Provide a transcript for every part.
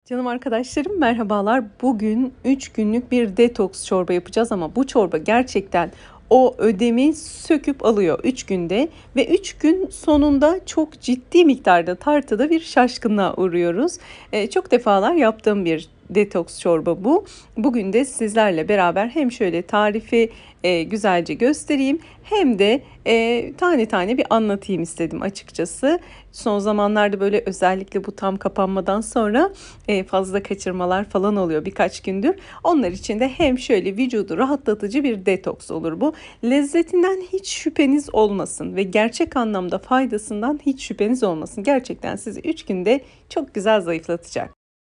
Canım arkadaşlarım merhabalar. Bugün 3 günlük bir detoks çorba yapacağız ama bu çorba gerçekten o ödemi söküp alıyor 3 günde ve 3 gün sonunda çok ciddi miktarda tartıda bir şaşkınlığa uğruyoruz. Çok defalar yaptığım bir detoks çorba bu. Bugün de sizlerle beraber hem şöyle tarifi güzelce göstereyim hem de tane tane bir anlatayım istedim açıkçası. Son zamanlarda böyle özellikle bu tam kapanmadan sonra fazla kaçırmalar falan oluyor birkaç gündür. Onlar için de hem şöyle vücudu rahatlatıcı bir detoks olur bu. Lezzetinden hiç şüpheniz olmasın ve gerçek anlamda faydasından hiç şüpheniz olmasın. Gerçekten sizi 3 günde çok güzel zayıflatacak.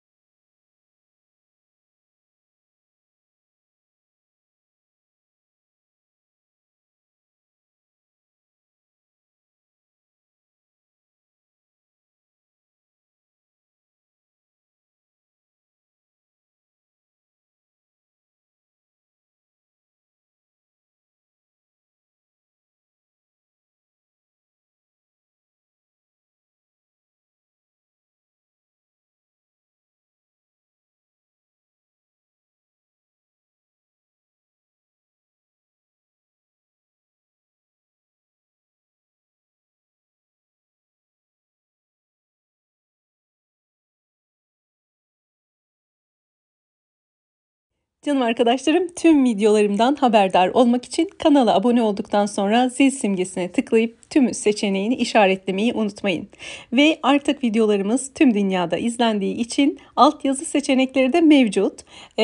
Canım arkadaşlarım, tüm videolarımdan haberdar olmak için kanala abone olduktan sonra zil simgesine tıklayıp tüm seçeneğini işaretlemeyi unutmayın. Ve artık videolarımız tüm dünyada izlendiği için altyazı seçenekleri de mevcut.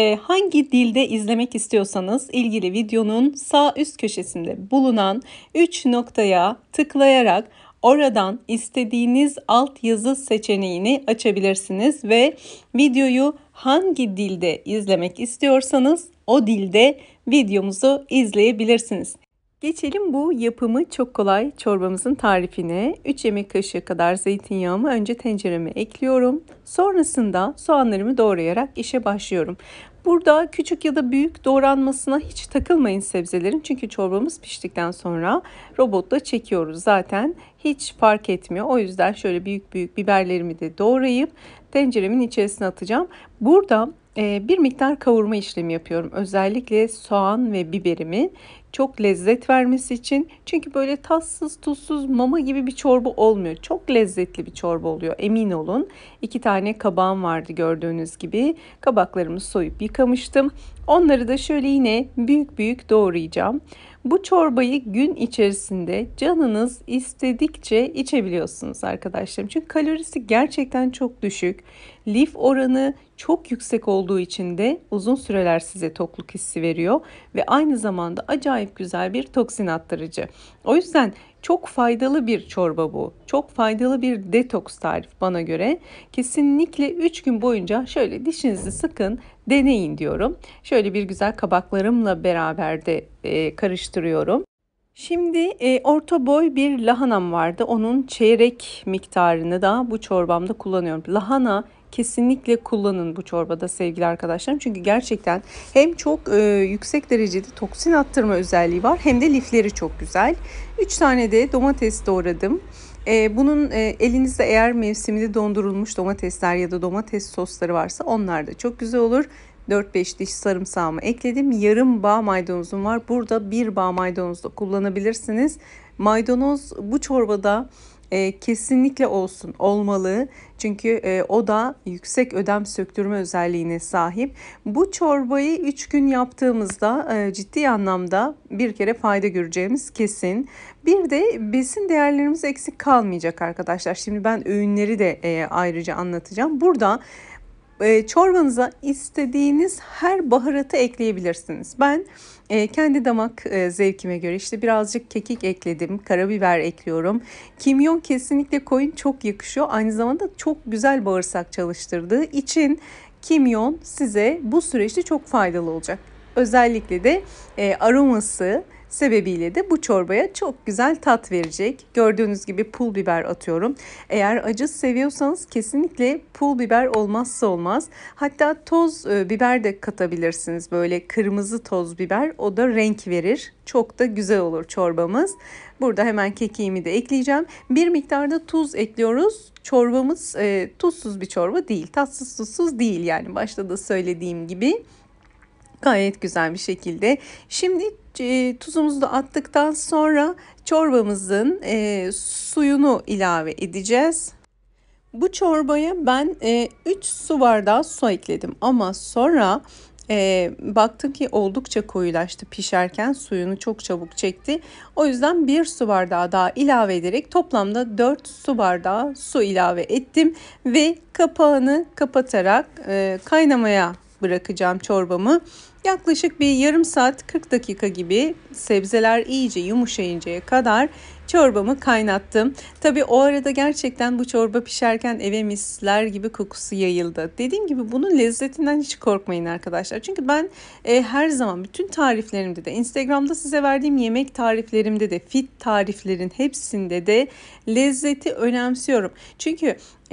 Hangi dilde izlemek istiyorsanız ilgili videonun sağ üst köşesinde bulunan 3 noktaya tıklayarak oradan istediğiniz altyazı seçeneğini açabilirsiniz ve videoyu hangi dilde izlemek istiyorsanız o dilde videomuzu izleyebilirsiniz. Geçelim bu yapımı çok kolay çorbamızın tarifine. 3 yemek kaşığı kadar zeytinyağımı önce tencereme ekliyorum. Sonrasında soğanlarımı doğrayarak işe başlıyorum. Burada küçük ya da büyük doğranmasına hiç takılmayın sebzelerin. Çünkü çorbamız piştikten sonra robotla çekiyoruz zaten. Hiç fark etmiyor. O yüzden şöyle büyük büyük biberlerimi de doğrayıp tenceremin içerisine atacağım. Burada bir miktar kavurma işlemi yapıyorum. Özellikle soğan ve biberimi çok lezzet vermesi için. Çünkü böyle tatsız tuzsuz mama gibi bir çorba olmuyor. Çok lezzetli bir çorba oluyor, emin olun. 2 tane kabağım vardı gördüğünüz gibi. Kabaklarımı soyup yıkamıştım. Onları da şöyle yine büyük büyük doğrayacağım. Bu çorbayı gün içerisinde canınız istedikçe içebiliyorsunuz arkadaşlarım. Çünkü kalorisi gerçekten çok düşük. Lif oranı çok yüksek olduğu için de uzun süreler size tokluk hissi veriyor ve aynı zamanda acayip güzel bir toksin attırıcı. O yüzden çok faydalı bir çorba bu. Çok faydalı bir detoks tarif bana göre. Kesinlikle 3 gün boyunca şöyle dişinizi sıkın, deneyin diyorum. Şöyle bir güzel kabaklarımla beraber de karıştırıyorum. Şimdi orta boy bir lahanam vardı. Onun çeyrek miktarını da bu çorbamda kullanıyorum. Lahana kesinlikle kullanın bu çorbada sevgili arkadaşlarım. Çünkü gerçekten hem çok yüksek derecede toksin attırma özelliği var hem de lifleri çok güzel. 3 tane de domates doğradım. Bunun elinizde eğer mevsiminde dondurulmuş domatesler ya da domates sosları varsa onlar da çok güzel olur. 4-5 diş sarımsağımı ekledim. Yarım bağ maydanozum var. Burada bir bağ maydanoz da kullanabilirsiniz. Maydanoz bu çorbada kesinlikle olmalı. Çünkü o da yüksek ödem söktürme özelliğine sahip. Bu çorbayı 3 gün yaptığımızda ciddi anlamda bir kere fayda göreceğimiz kesin. Bir de besin değerlerimiz eksik kalmayacak arkadaşlar. Şimdi ben öğünleri de ayrıca anlatacağım. Burada çorbanıza istediğiniz her baharatı ekleyebilirsiniz. Ben kendi damak zevkime göre işte birazcık kekik ekledim, karabiber ekliyorum. Kimyon kesinlikle koyun, çok yakışıyor. Aynı zamanda çok güzel bağırsak çalıştırdığı için kimyon size bu süreçte çok faydalı olacak. Özellikle de aroması sebebiyle de bu çorbaya çok güzel tat verecek. Gördüğünüz gibi pul biber atıyorum. Eğer acı seviyorsanız kesinlikle pul biber olmazsa olmaz. Hatta toz biber de katabilirsiniz. Böyle kırmızı toz biber, o da renk verir. Çok da güzel olur çorbamız. Burada hemen kekiğimi de ekleyeceğim. Bir miktarda tuz ekliyoruz. Çorbamız tuzsuz bir çorba değil. Tatsız tuzsuz değil yani. Başta da söylediğim gibi. Gayet güzel bir şekilde. Şimdi tuzumuzu da attıktan sonra çorbamızın suyunu ilave edeceğiz. Bu çorbaya ben 3 su bardağı su ekledim ama sonra baktım ki oldukça koyulaştı, pişerken suyunu çok çabuk çekti. O yüzden 1 su bardağı daha ilave ederek toplamda 4 su bardağı su ilave ettim ve kapağını kapatarak kaynamaya bırakacağım çorbamı. Yaklaşık bir yarım saat 40 dakika gibi sebzeler iyice yumuşayıncaya kadar çorbamı kaynattım. Tabii o arada gerçekten bu çorba pişerken eve misler gibi kokusu yayıldı. Dediğim gibi bunun lezzetinden hiç korkmayın arkadaşlar. Çünkü ben her zaman bütün tariflerimde de, Instagram'da size verdiğim yemek tariflerimde de, fit tariflerin hepsinde de lezzeti önemsiyorum. Çünkü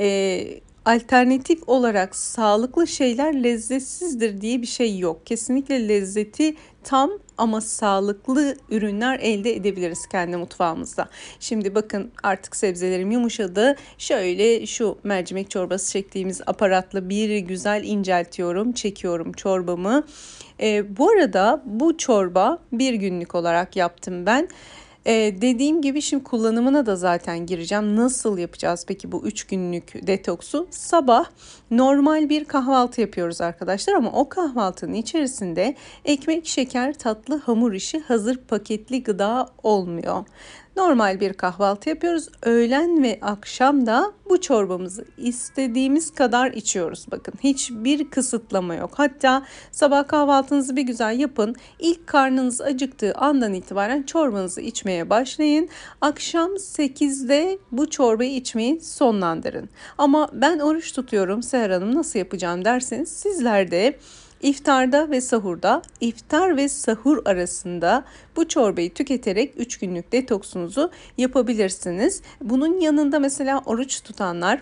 alternatif olarak sağlıklı şeyler lezzetsizdir diye bir şey yok. Kesinlikle lezzeti tam ama sağlıklı ürünler elde edebiliriz kendi mutfağımızda. Şimdi bakın artık sebzelerim yumuşadı. Şöyle şu mercimek çorbası çektiğimiz aparatla bir güzel inceltiyorum, çekiyorum çorbamı. Bu arada bu çorba bir günlük olarak yaptım ben. Dediğim gibi şimdi kullanımına da zaten gireceğim. Nasıl yapacağız peki bu 3 günlük detoksu? Sabah normal bir kahvaltı yapıyoruz arkadaşlar ama o kahvaltının içerisinde ekmek, şeker, tatlı, hamur işi, hazır paketli gıda olmuyor. Normal bir kahvaltı yapıyoruz. Öğlen ve akşam da bu çorbamızı istediğimiz kadar içiyoruz. Bakın hiçbir kısıtlama yok. Hatta sabah kahvaltınızı bir güzel yapın. İlk karnınız acıktığı andan itibaren çorbanızı içmeye başlayın. Akşam 8'de bu çorbayı içmeyi sonlandırın. Ama ben oruç tutuyorum Seher Hanım, nasıl yapacağım derseniz sizler de İftarda ve sahurda, iftar ve sahur arasında bu çorbayı tüketerek 3 günlük detoksunuzu yapabilirsiniz. Bunun yanında mesela oruç tutanlar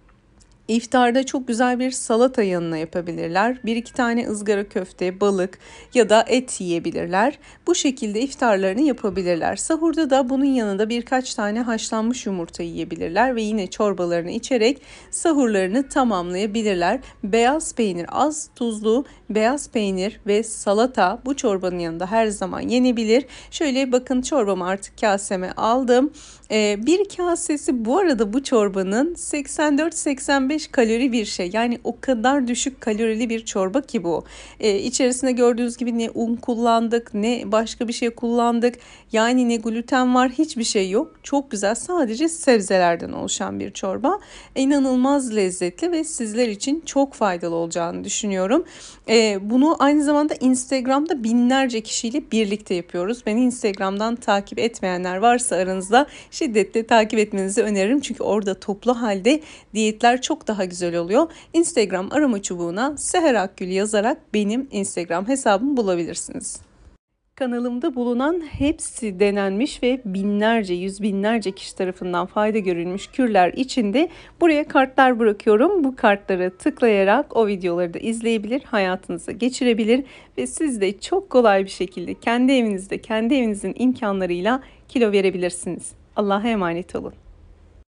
İftarda çok güzel bir salata yanına yapabilirler. 1-2 tane ızgara köfte, balık ya da et yiyebilirler. Bu şekilde iftarlarını yapabilirler. Sahurda da bunun yanında birkaç tane haşlanmış yumurta yiyebilirler ve yine çorbalarını içerek sahurlarını tamamlayabilirler. Beyaz peynir, az tuzlu beyaz peynir ve salata bu çorbanın yanında her zaman yenebilir. Şöyle bakın çorbamı artık kaseme aldım. Bir kasesi bu arada bu çorbanın 84-85 kalori bir şey. Yani o kadar düşük kalorili bir çorba ki bu. İçerisinde gördüğünüz gibi ne un kullandık ne başka bir şey kullandık. Yani ne gluten var, hiçbir şey yok. Çok güzel, sadece sebzelerden oluşan bir çorba. İnanılmaz lezzetli ve sizler için çok faydalı olacağını düşünüyorum. Bunu aynı zamanda Instagram'da binlerce kişiyle birlikte yapıyoruz. Beni Instagram'dan takip etmeyenler varsa aranızda şiddetle takip etmenizi öneririm. Çünkü orada toplu halde diyetler çok daha güzel oluyor. Instagram arama çubuğuna Seher Akgül yazarak benim Instagram hesabımı bulabilirsiniz. Kanalımda bulunan hepsi denenmiş ve binlerce, yüz binlerce kişi tarafından fayda görülmüş kürler içinde buraya kartlar bırakıyorum. Bu kartlara tıklayarak o videoları da izleyebilir, hayatınıza geçirebilir ve siz de çok kolay bir şekilde kendi evinizde, kendi evinizin imkanlarıyla kilo verebilirsiniz. Allah'a emanet olun.